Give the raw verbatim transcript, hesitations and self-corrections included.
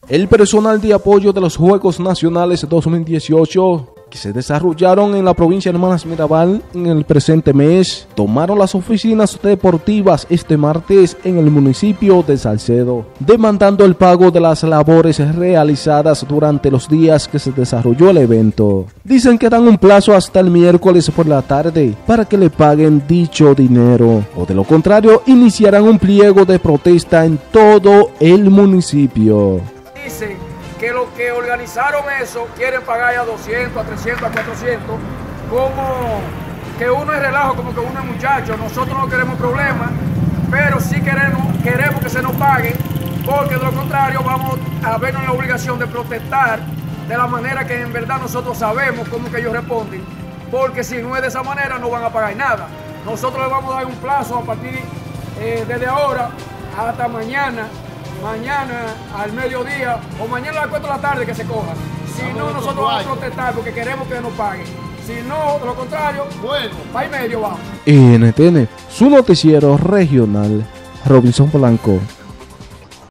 El personal de apoyo de los Juegos Nacionales dos mil dieciocho que se desarrollaron en la provincia de Hermanas Mirabal en el presente mes, tomaron las oficinas deportivas este martes en el municipio de Salcedo, demandando el pago de las labores realizadas durante los días que se desarrolló el evento. Dicen que dan un plazo hasta el miércoles por la tarde para que le paguen dicho dinero, o de lo contrario iniciarán un pliego de protesta en todo el municipio. Dicen que los que organizaron eso quieren pagar ya doscientos, a trescientos, a cuatrocientos, como que uno es relajo, como que uno es muchacho. Nosotros no queremos problemas, pero sí queremos, queremos que se nos pague, porque de lo contrario vamos a vernos en la obligación de protestar de la manera que en verdad nosotros sabemos cómo que ellos responden, porque si no es de esa manera no van a pagar nada. Nosotros les vamos a dar un plazo a partir eh, desde ahora hasta mañana, mañana al mediodía o mañana a las cuatro de la tarde que se cojan. Si no, nosotros vamos a protestar porque queremos que nos paguen. Si no, de lo contrario, bueno, para y medio vamos. N T N, su noticiero regional, Robinson Polanco.